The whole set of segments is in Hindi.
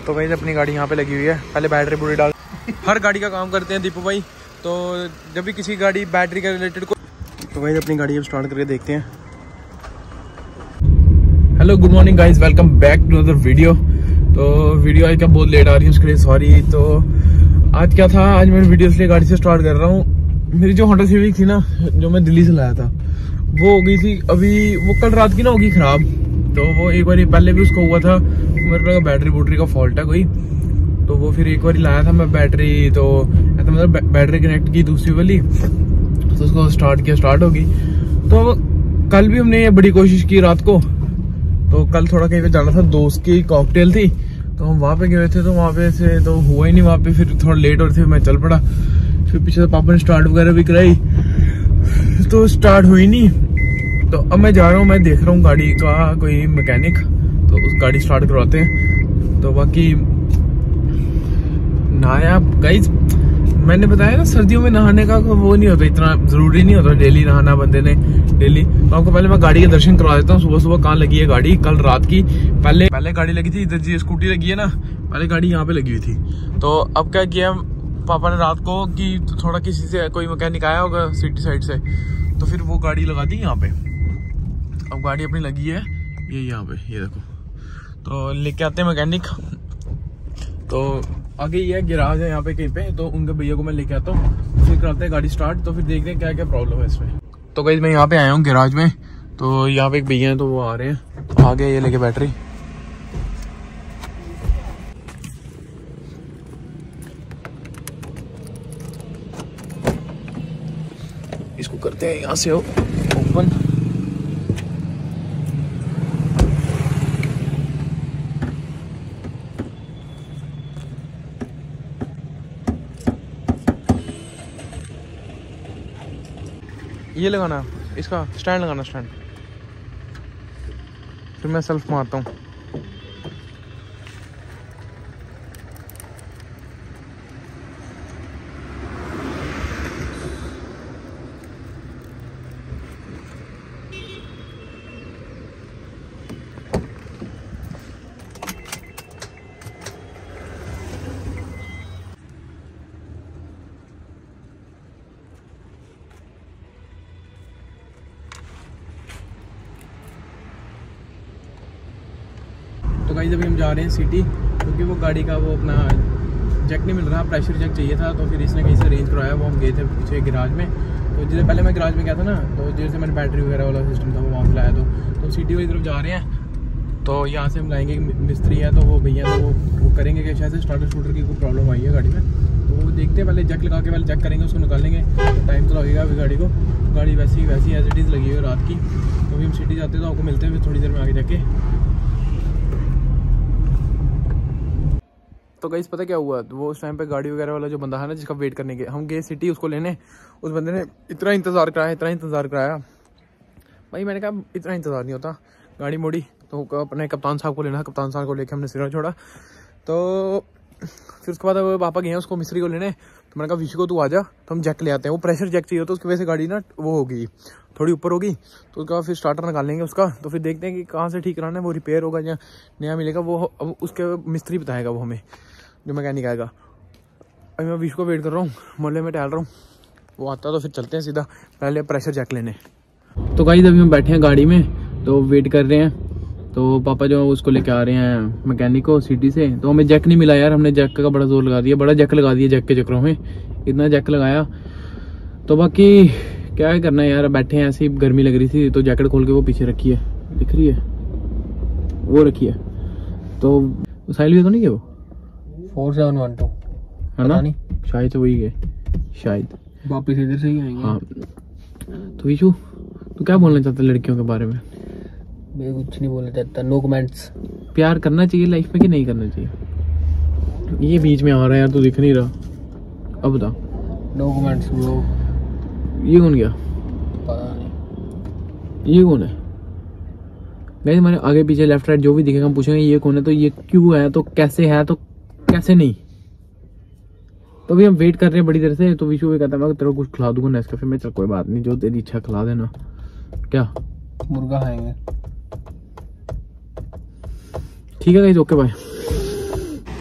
तो वही अपनी गाड़ी यहाँ पे लगी हुई है, पहले बैटरी पूरी डाल। हर गाड़ी का काम करते हैं दीपू भाई, तो जब भी किसी गाड़ी बैटरी के रिलेटेड को, तो वही अपनी गाड़ी अब स्टार्ट करके देखते हैं। Hello good morning guys, welcome back to other video. तो वीडियो आज क्या बहुत लेट आ रही है, उसके लिए सॉरी। तो आज क्या था, आज मैं वीडियो इसलिए गाड़ी से स्टार्ट कर रहा हूँ। मेरी जो होंडा सिविक थी ना, जो मैं दिल्ली से लाया था, वो हो गई थी अभी, वो कल रात की ना होगी खराब। तो वो एक बार पहले भी उसको हुआ था, मेरे लगा बैटरी वूटरी का फॉल्ट है कोई। तो वो फिर एक बार लाया था मैं बैटरी, तो ऐसा मतलब बैटरी कनेक्ट की दूसरी वाली, तो उसको स्टार्ट किया, स्टार्ट होगी। तो कल भी हमने ये बड़ी कोशिश की रात को। तो कल थोड़ा कहीं पे जाना था, दोस्त की कॉकटेल थी, तो हम वहाँ पे गए थे। तो वहाँ पे से तो हुआ ही नहीं, वहाँ पे फिर थोड़ा लेट हो रहे थे, मैं चल पड़ा। फिर पीछे से पापा ने स्टार्ट वगैरह भी कराई, तो स्टार्ट हुई नहीं। तो अब मैं जा रहा हूँ, मैं देख रहा हूँ गाड़ी का कोई मैकेनिक, तो उस गाड़ी स्टार्ट करवाते हैं। तो बाकी नहाया गाइस, मैंने बताया ना सर्दियों में नहाने का वो नहीं होता, इतना जरूरी नहीं होता डेली नहाना बंदे ने डेली। तो आपको पहले मैं गाड़ी के दर्शन करवा देता हूँ। सुबह सुबह कहाँ लगी है गाड़ी, कल रात की। पहले गाड़ी लगी थी इधर, जी स्कूटी लगी है ना, पहले गाड़ी यहाँ पे लगी हुई थी। तो अब क्या किया पापा ने रात को कि थोड़ा किसी से कोई मैकेनिक आया होगा सिटी साइड से, तो फिर वो गाड़ी लगा दी यहाँ पे। अब गाड़ी अपनी लगी है ये यहाँ पे, ये देखो। तो लेके आते हैं मैकेनिक। तो आगे ये गिराज है यहाँ पे कहीं पे, तो उनके भैया को मैं लेके आता हूँ, फिर कराते हैं गाड़ी स्टार्ट। तो फिर देखते हैं क्या क्या प्रॉब्लम है इसमें। तो गाइस मैं यहाँ पे आया हूँ गिराज में, तो यहाँ पे एक भैया हैं, तो वो आ रहे हैं आगे ये लेके बैटरी। इसको करते हैं यहाँ से ओपन। ये लगाना, इसका स्टैंड लगाना, स्टैंड। फिर मैं सेल्फ मारता हूँ। तो गाइस अभी हम जा रहे हैं सिटी, क्योंकि वो गाड़ी का वो अपना जैक नहीं मिल रहा, प्रेशर जैक चाहिए था। तो फिर इसने कहीं से अरेंज करवाया, वो हम गए थे पीछे गिराज में। तो जैसे पहले मैं गिराज में गया था ना, तो जैसे मैंने बैटरी वगैरह वाला सिस्टम था वो वहाँ से लाया। तो सिटी वाली तरफ जा रहे हैं। तो यहाँ से हम लाएंगे, मिस्त्री है तो वो भैया, तो वो करेंगे कि शायद से स्टार्टर शूटर की कोई प्रॉब्लम आई है गाड़ी में। तो वो देखते हैं, पहले जैक लगा के पहले चेक करेंगे, उसको निकालेंगे। टाइम तो लगेगा अभी गाड़ी को, गाड़ी वैसी एज इट इज़ लगी हुई है रात की। तो अभी हम सिटी जाते हैं, तो आपको मिलते हैं फिर थोड़ी देर में आगे जाके। तो गाइस पता क्या हुआ, वो उस टाइम पे गाड़ी वगैरह वाला जो बंदा है ना, जिसका वेट करने के, हम गए सिटी उसको लेने। उस बंदे ने इतना इंतज़ार कराया भाई। मैंने कहा इतना इंतज़ार नहीं होता। गाड़ी मोड़ी तो अपने कप्तान साहब को लेना, कप्तान साहब को लेके हमने सिरा छोड़ा। तो फिर उसके बाद पापा गए उसको मिस्त्री को लेने। तो मैंने कहा विशु को तू आ जा, तो हम जैक ले आते हैं। वो प्रेशर जैक चाहिए, तो उसकी वजह से गाड़ी ना वो होगी थोड़ी ऊपर होगी। तो उसका फिर स्टार्टर निकाल लेंगे उसका। तो फिर देखते हैं कि कहाँ से ठीक कराना है, वो रिपेयर होगा या नया मिलेगा, वो अब उसके मिस्त्री बताएगा, वो हमें जो मैकेनिक आएगा। अभी मैं विशु को वेट कर रहा हूँ, मोहल्ले में टहल रहा हूँ। वो आता तो फिर चलते हैं सीधा पहले प्रेशर जैक लेने। तो गाइस अभी हम बैठे हैं गाड़ी में, तो वेट कर रहे हैं। तो पापा जो उसको लेके आ रहे हैं मैकेनिक को सिटी से। तो हमें जैक नहीं मिला यार, हमने जैक का बड़ा जोर लगा दिया, बड़ा जैक लगा दिया जैक के चक्करों में, इतना जैक लगाया। तो बाकी क्या करना है यार, बैठे हैं ऐसी, गर्मी लग रही थी। तो जैकेट खोल के वो पीछे रखी है, दिख रही है वो रखी है। तो साइल भी तो नहीं है वो 4712 है ना, शायद से वही है, शायद वापिस इधर से ही आएंगे। हाँ। तो विशु तू क्या बोलना चाहता है लड़कियों के बारे में? मैं कुछ नहीं बोलना चाहता, नो कमेंट्स। प्यार करना चाहिए लाइफ में कि नहीं करना चाहिए? ये बीच में आ रहा है यार, तू दिख नहीं रहा, अब बता। No comments bro. ये कौन गया? पता नहीं ये कौन है? नहीं, हमारे आगे पीछे लेफ्ट राइट जो भी दिखेगा हम पूछेंगे ये कौन है, तो ये क्यों है, तो कैसे है, तो कैसे नहीं। तो अभी हम वेट कर रहे हैं बड़ी देर से। तो विशु कहता है तेरे को कुछ खिला दूंगा नेस्कैफे में। चल कोई बात नहीं, जो तेरी इच्छा खिला देना। क्या मुर्गा खाएंगे? ठीक है गाइस, ओके बाय।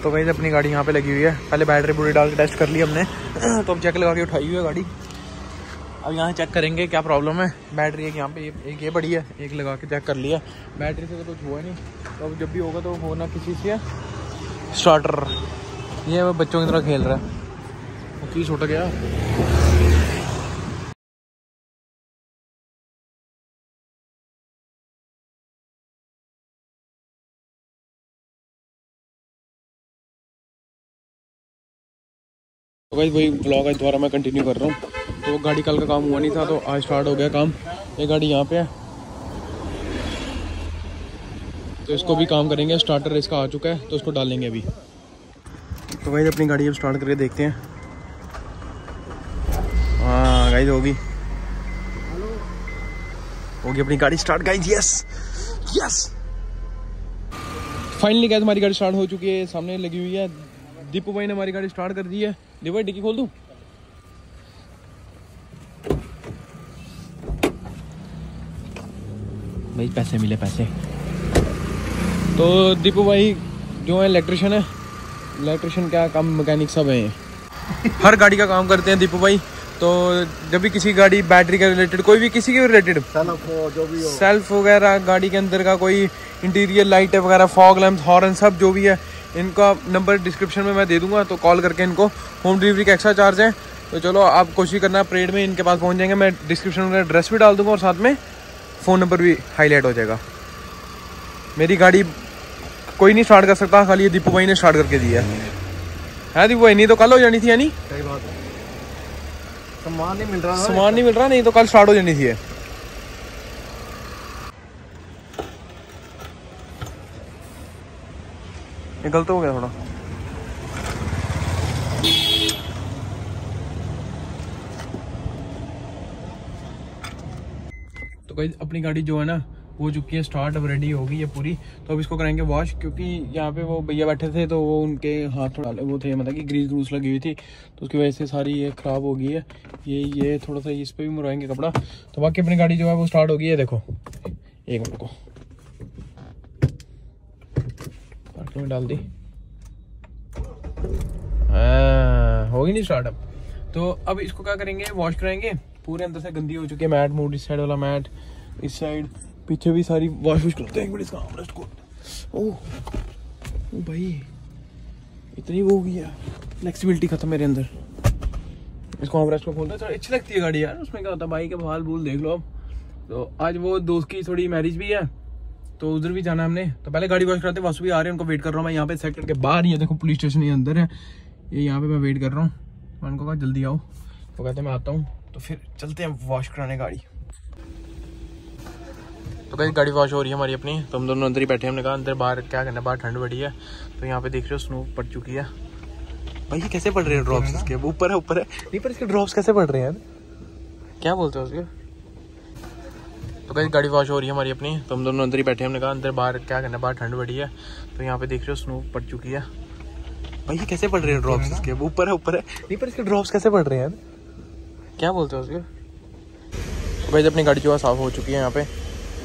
तो वही अपनी गाड़ी यहाँ पे लगी हुई है। पहले बैटरी पूरी डाल के टेस्ट कर ली हमने तो अब चेक लगा के उठाई हुई है गाड़ी। अब यहाँ चेक करेंगे क्या प्रॉब्लम है। बैटरी एक यहाँ पे एक ये बड़ी है, एक लगा के चेक कर लिया। बैटरी से तो कुछ हुआ नहीं, तो अब जब भी होगा तो होना किसी से स्टार्टर। ये वो बच्चों की तरह खेल रहा है, वो की छूट गया। तो भाई वही ब्लॉग आज दोबारा मैं कंटिन्यू कर रहा हूँ। तो गाड़ी कल का काम हुआ नहीं था, तो आज स्टार्ट हो गया काम। ये गाड़ी यहाँ पे है, तो इसको भी काम करेंगे। स्टार्टर इसका आ चुका है, तो इसको डालेंगे अभी। तो भाई अपनी गाड़ी अब स्टार्ट करके देखते हैं। हाँ गाइस होगी अपनी गाड़ी start guys. Yes finally guys हमारी गाड़ी स्टार्ट हो चुकी है, सामने लगी हुई है। दीपू भाई ने हमारी गाड़ी स्टार्ट कर दी है। दीपू भाई डिक्की खोल दूं? भाई पैसे मिले पैसे। तो दीपू भाई जो है इलेक्ट्रिशियन क्या काम, मैकेनिक सब है। हर गाड़ी का काम करते हैं दीपू भाई। तो जब भी किसी गाड़ी बैटरी के रिलेटेड, कोई भी किसी के रिलेटेड, सेल्फ वगैरह, गाड़ी के अंदर का कोई इंटीरियर लाइट वगैरह, फॉग लैंप, हॉर्न, सब जो भी है, इनका नंबर डिस्क्रिप्शन में मैं दे दूंगा। तो कॉल करके इनको, होम डिलीवरी का एक्स्ट्रा चार्ज है। तो चलो आप कोशिश करना परेड में इनके पास पहुंच जाएंगे। मैं डिस्क्रिप्शन में एड्रेस भी डाल दूंगा और साथ में फ़ोन नंबर भी हाईलाइट हो जाएगा। मेरी गाड़ी कोई नहीं स्टार्ट कर सकता, खाली ये दीपू भाई ने स्टार्ट करके दिया है। दीपू भाई नहीं तो कल हो जानी थी, यानी सही बात है। सामान नहीं मिल रहा नहीं तो कल स्टार्ट हो जानी थी। ये गलत हो गया थोड़ा। तो गाइस अपनी गाड़ी जो है ना हो चुकी है स्टार्ट, अब रेडी हो गई है पूरी। तो अब इसको कराएंगे वॉश, क्योंकि यहाँ पे वो भैया बैठे थे तो वो उनके हाथ थोड़ा वो थे, मतलब कि ग्रीस ग्रूस लगी हुई थी, तो उसकी वजह से सारी ये ख़राब हो गई है। ये थोड़ा सा इस पर भी मुड़वाएंगे कपड़ा। तो बाकी अपनी गाड़ी जो है वो स्टार्ट हो गई है। देखो एक मिनट को पार्किंग में डाल दी, होगी नहीं स्टार्ट अब। तो अब इसको क्या करेंगे, वॉश कराएंगे। पूरे अंदर से गंदी हो चुकी है, मैट मूड, इस साइड वाला मैट, इस साइड पीछे भी सारी वॉश करते हैं। इसका आर्मरेस्ट को ओह भाई इतनी वो हो गई है, फ्लेक्सिबिलिटी खत्म मेरे अंदर। इसको आर्मरेस्ट को खोलता है, अच्छी लगती है गाड़ी यार। उसमें क्या होता है, भाई के भाल भूल देख लो अब। तो आज वो दोस्त की थोड़ी मैरिज भी है, तो उधर भी जाना हमने। तो पहले गाड़ी वॉश कराते, वासु भी आ रहे हैं, उनको वेट कर रहा हूँ मैं यहाँ पे सेक्टर के बाहर ही है। देखो पुलिस स्टेशन ये अंदर है, ये यहाँ पे मैं वेट कर रहा हूँ। मैं उनको कहा जल्दी आओ, तो कहते मैं आता हूँ। तो फिर चलते हैं वॉश कराने गाड़ी। तो गाइस गाड़ी वॉश हो रही है हमारी अपनी, तो हम दोनों अंदर ही बैठे हैं। हमने कहा अंदर बाहर क्या करना, बाहर ठंड बड़ी है। तो यहाँ पे देख रहे हो स्नो पड़ चुकी है। भाई ये कैसे पड़ रहे हैं ड्रॉप्स इसके, ऊपर है नहीं, पर इसके ड्रॉप्स कैसे पड़ रहे हैं यार, क्या बोलते हो उसके। तो गाइस गाड़ी वॉश हो रही है हमारी अपनी, तो हम दोनों अंदर ही बैठे हैं। हमने कहा अंदर बाहर क्या करना, बाहर ठंड बड़ी है। तो यहाँ पे देख रहे हो स्नो पड़ चुकी है। भाई ये कैसे पड़ रहे हैं ड्रॉप्स इसके, ऊपर है नहीं, पर इसके ड्रॉप्स कैसे पड़ रहे हैं यार, क्या बोलते हो उसके। तो गाइस अपनी गाड़ी जो है साफ हो चुकी है यहाँ पे।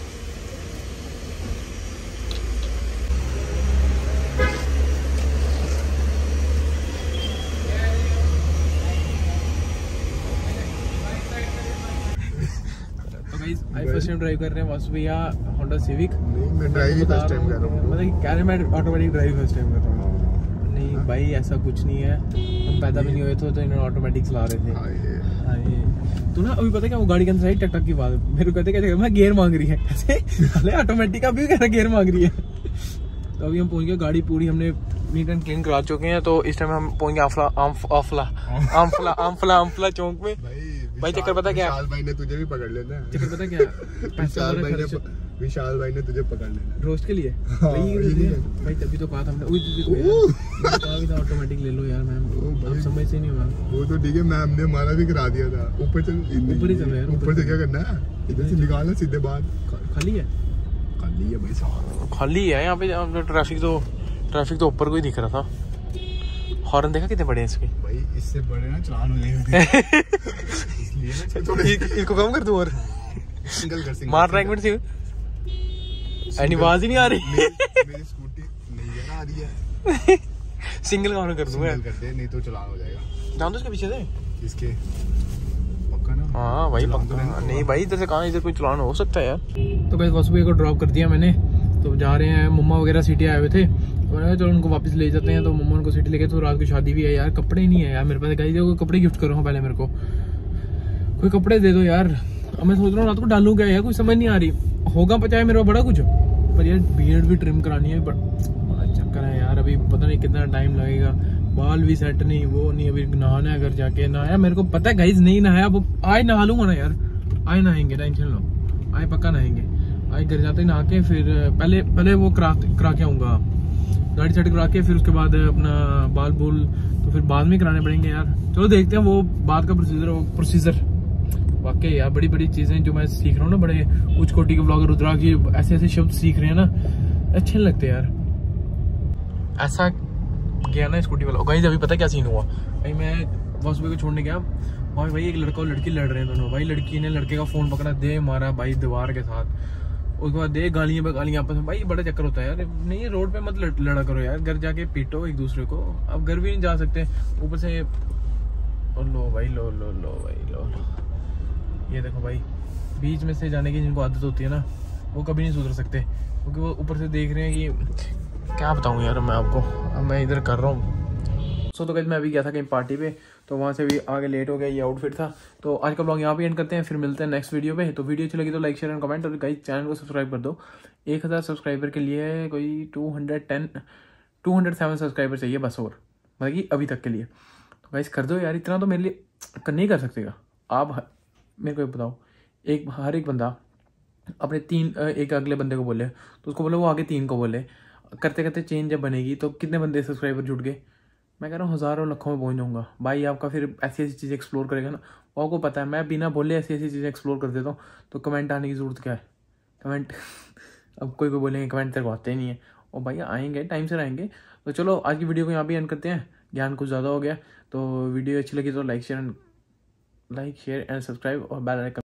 फर्स्ट टाइम ड्राइव कर रहे हैं वासु भैया होंडा सिविक। मैं ड्राइव फर्स्ट टाइम कर रहा हूं, मतलब कह रहे मैं ऑटोमेटिक ड्राइव फर्स्ट टाइम कर रहा हूं। नहीं भाई ऐसा कुछ नहीं है, हम पैदा भी नहीं हुए थे तो इन्होंने ऑटोमेटिक चला रहे थे। हाँ ये तो ना अभी पता क्या, वो गाड़ी के अंदर टक टक की बात मेरे को कहते कैसे मैं गियर मांग रही है, कैसे ऑटोमेटिक अभी कह रहा गियर मांग रही है। तो अभी हम पहुंच गए, गाड़ी पूरी हमने नीट एंड क्लीन करा चुके हैं। तो इस टाइम हम पहुंच गए आमफला चौक में। भाई चक्कर पता क्या, विशाल भाई ने तुझे भी पकड़ लेना। चक्कर पता क्या, विशाल भाई ने तुझे पकड़ लेना रोस्ट के लिए। भाई तभी तो कहा था हमने ऑटोमेटिक ले लो यार मैम, आप समझ से नहीं मैम। वो तो ठीक है, मैम ने हमारा भी करा दिया था। ऊपर चल, ऊपर ही चलो यार, ऊपर से क्या करना है, इधर से निकालना सीधे बाहर। खाली है भाई साहब, खाली है यहाँ पे। ट्रैफिक तो ऊपर को ही दिख रहा था। हॉर्न देखा कितने बड़े हैं इसके, भाई इससे बड़े ना चलान हो जाएंगे इसलिए ना थोड़ा इसको कम कर दूं और सिंगल कर मार रहा है। एक मिनट से आवाज ही नहीं आ रही। मेरी स्कूटी नहीं आ रही है। सिंगल कमरा कर दूंगा सिंगल कर दे, नहीं तो चलान हो जाएगा। जान दो इसके पीछे से। इसके पक्का ना? हाँ भाई चलान तो पक्का। नहीं भाई इधर से कहाँ, इधर कोई चलान हो सकता है यार। तो भाई वासु भाई को ड्रॉप कर दिया मैंने, तो जा रहे हैं। मम्मा वगैरह सिटी आए हुए थे, मैंने कहा चलो उनको वापस ले जाते हैं। तो मम्मा उनको सिटी लेके, तो रात की शादी भी है यार, कपड़े नहीं है यार मेरे पास। गाइस कोई कपड़े गिफ्ट करो पहले, मेरे को कोई कपड़े दे दो यार। अब मैं सोच रहा हूँ रात को डालूं क्या यार, कुछ समझ नहीं आ रही। होगा पचाए मेरे पास बड़ा कुछ, पर यार बियर्ड भी ट्रिम करानी है, बड़ा चक्कर है यार। अभी पता नहीं कितना टाइम लगेगा, बाल भी सेट नहीं, वो नहीं। अभी नहाना है, घर जाके नहाया, मेरे को पता है गाइस नहीं नहाया। अब आज नहा लूंगा ना यार, आज नहाएंगे, टेंशन लो, आज पक्का नहाएंगे। आज घर जाते ही नहा के फिर पहले वो करा के आऊंगा, गाड़ी सेट करा के, फिर उसके बाद अपना बाल बूल तो फिर बाद में कराने पड़ेंगे यार। चलो देखते हैं वो बाद का प्रोसीजर। वाकई यार बड़ी बड़ी चीजें जो मैं सीख रहा हूँ ना, बड़े उच्च कोटि के ब्लॉगर रुद्राक्षी ऐसे ऐसे शब्द सीख रहे हैं ना, अच्छे नहीं लगते यार। ऐसा गया ना स्कूटी वाला। गाइस अभी पता क्या सीन हुआ भाई, मैं वासु भाई को छोड़ने गया, वहाँ भाई एक लड़का और लड़की लड़ रहे हैं दोनों। भाई लड़की ने लड़के का फोन पकड़ा, दे मारा भाई दीवार के साथ। उसके बाद दे गालियां पे गालियां आपस में। भाई बड़ा चक्कर होता है यार, नहीं रोड पे मत लड़ा करो यार, घर जाके पीटो एक दूसरे को। अब घर भी नहीं जा सकते, ऊपर से लो भाई लो लो लो भाई लो। ये देखो भाई, बीच में से जाने की जिनको आदत होती है ना, वो कभी नहीं सुधर सकते, क्योंकि वो ऊपर से देख रहे हैं कि क्या बताऊँ यार मैं आपको। अब मैं इधर कर रहा हूँ। तो गाइस मैं अभी गया था कहीं पार्टी पे, तो वहाँ से भी आगे लेट हो गया, ये आउटफिट था। तो आज का ब्लॉग यहाँ पे एंड करते हैं, फिर मिलते हैं नेक्स्ट वीडियो पे। तो वीडियो अच्छी लगी तो लाइक शेयर एंड कमेंट, और गाइस चैनल को सब्सक्राइब कर दो। 1000 सब्सक्राइबर के लिए कोई 207 सब्सक्राइबर चाहिए बस, और मतलब कि अभी तक के लिए। तो गाइस कर दो यार, इतना तो मेरे लिए नहीं कर सकते आप। मेरे को बताओ, हर एक बंदा अपने 3 एक अगले बंदे को बोले, तो उसको बोले वो आगे 3 को बोले, करते करते चेंज जब बनेगी तो कितने बंदे सब्सक्राइबर जुट गए। मैं कह रहा हूँ हज़ारों लाखों में पहुँच जाऊँगा भाई। आपका फिर ऐसी ऐसी चीज़ें एक्सप्लोर करेगा ना, वो आपको पता है मैं बिना बोले ऐसी ऐसी चीज़ें एक्सप्लोर कर देता हूँ। तो कमेंट आने की ज़रूरत क्या है, कमेंट अब कोई बोलेंगे कमेंट तेरे को आते ही नहीं है, और भाई आएंगे, टाइम से आएंगे। तो चलो आज की वीडियो को यहाँ भी एंड करते हैं, ज्ञान कुछ ज़्यादा हो गया। तो वीडियो अच्छी लगी तो लाइक शेयर एंड सब्सक्राइब और बेल आइकन